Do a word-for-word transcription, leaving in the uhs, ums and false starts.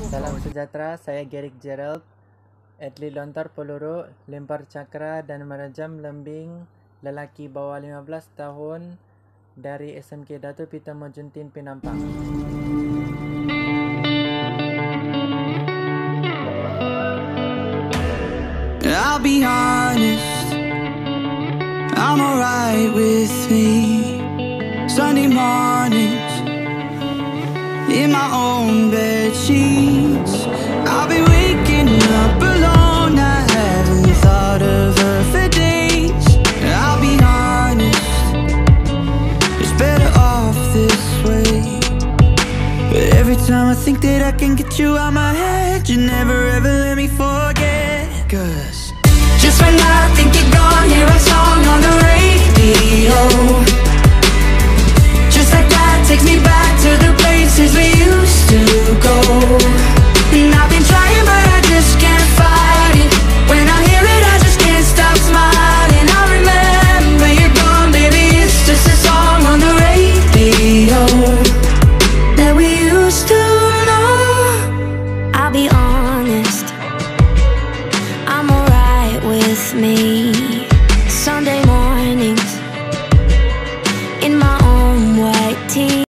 Salam sejahtera, saya Garrick Gerald, atlet lontar peluru, lempar cakra dan merejam lembing lelaki bawah lima belas tahun dari S M K Datuk Pita Mojuntin Penampang. I'll be honest, I'm alright with me. Sunday mornings, in my own bed sheets, I'll be waking up alone. I haven't thought of her for days. I'll be honest, it's better off this way. But every time I think that I can get you out my head, you never ever let me forget. Cause just when I think you're gone, hear a song on the radio. Just like that takes me back to the places we used to go. And I've been trying but I just can't fight it. When I hear it I just can't stop smiling. I remember you're gone, baby, it's just a song on the radio that we used to know. I'll be honest, I'm alright with me. Sunday